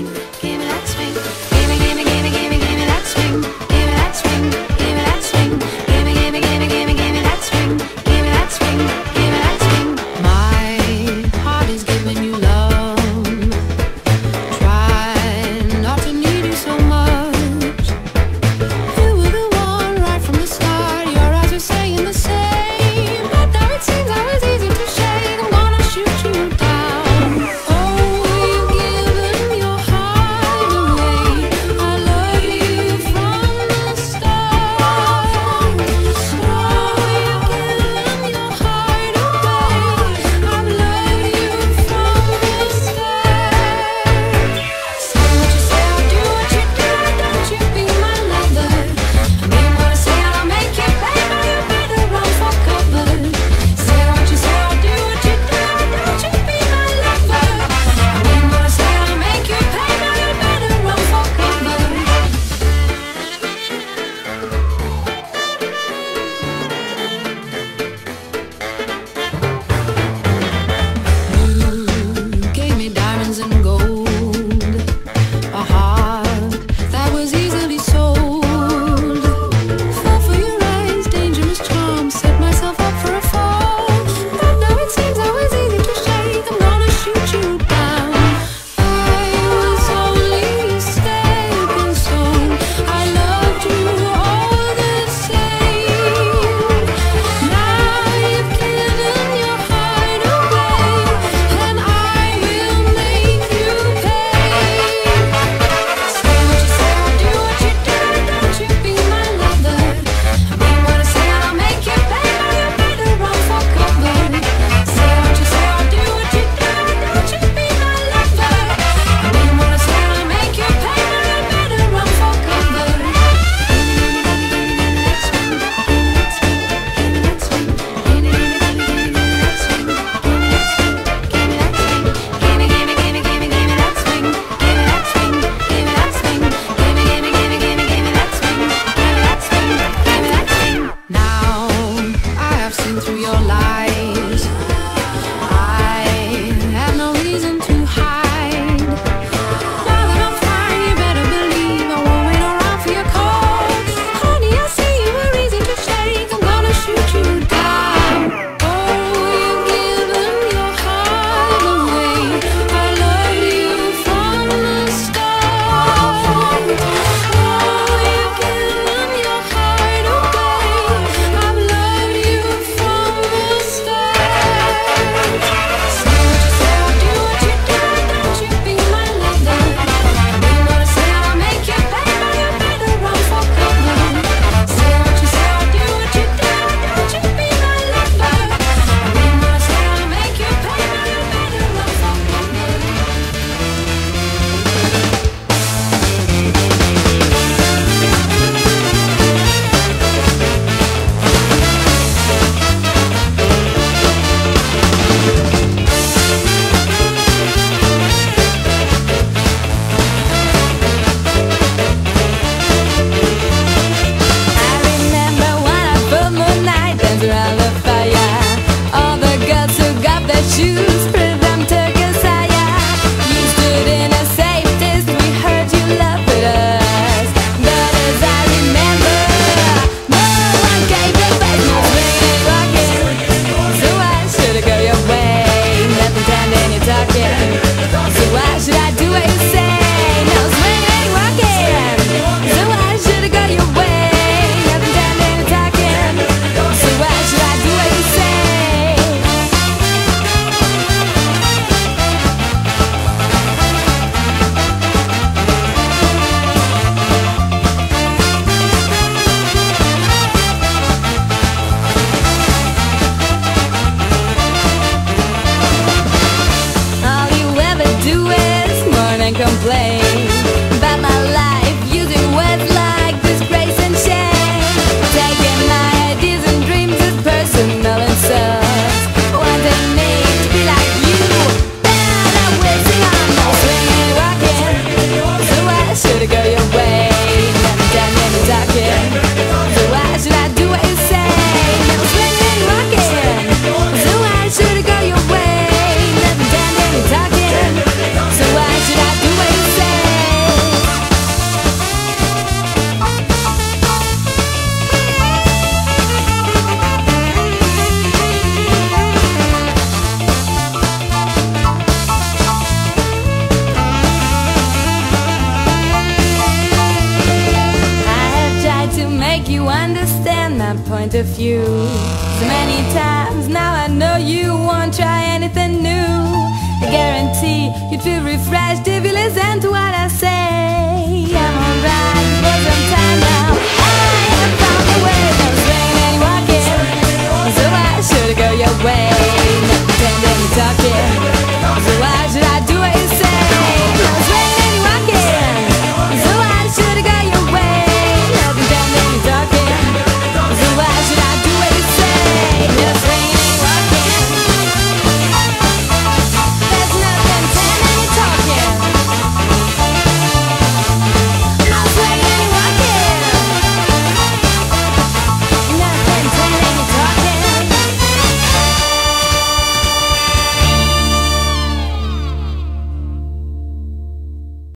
swing, give me that swing. Give me, give me, give me, give me, give me that swing. Give me that swing, give me that swing. Give me, give me, give me, give me, give me that swing. Give me that swing, give me that swing. My heart is giving you love. Try not to need you so much. You were the one right from the start. Your eyes were saying the same, but now it seems I was easy to shake. I'm gonna shoot you down. Oh, you've given your heart away. I love you from the start. Oh, you've given your heart away. I've loved you from the start. Say what you say, I'll do what you do. Don't you be my lover. I mean what I say, I'll make you pay. Now you better run for cover. Say what you say, I'll do what you do. Don't you be my lover. I mean what I say, I'll make you pay. Now you better run for cover. You gave me diamonds and gold, a heart that was easily sold. Fall for your eyes, dangerous charm, set myself up for a fall. But now it seems I was easy to shake. I'm gonna shoot you down. I was only a stepping stone. I loved you all the same. Now you've given your heart away, and I will make you pay. Say what you say, I'll do what you do. Don't you be my lover. I mean what I say, I'll make you pay. Now you better run for cover. Say what you say, I'll do what you do. Don't you be my lover. I mean what I say, I'll make you pay. Now you better run for cover. Now I have seen through your lies. I have no reason to hide. Now that I'm fine, you better believe I won't wait around for your call. Honey, I see you were easy to shake. I'm gonna shoot you down. Oh, you've given your heart away. I love you from the start. Oh, you've given your heart away. I've loved you from the start. Say what you say, I'll do what you do. Don't you be my lover. I mean what I say, I'll make you pay. Now you better run for cover. Say what you say, I'll do what you do. Don't you be my lover. I mean what I say, I'll make you pay. Now you better run for cover. I remember one full moonlight dance around the fire. All the girls took off their shoes, put them to Messiah. You stood in a safe distance, we heard you loved us. But as I remember, no one gave a fuck, no swingin', walkin'. So why should I go your way? Nothing pretending you're talking. So why should I do what you say? No swingin', walkin'. So why should I go your way? Nothing pretending you're talking. So why should I do what you say? All you ever do is mourn and complain about my life, using words like disgrace and shame. Taking my ideas and dreams as personal insults. Wanting me to be like you, then I'm wasting on no swingin', walkin'. So why should I go your way? Nothing pretending you're talking. So why should I do what you say? No swingin', walkin'. So why should I go your way? Nothing pretending you're talking. So why should I do what you say? point of view. So many times now I know you won't try anything new. I guarantee you'd feel refreshed if you listen to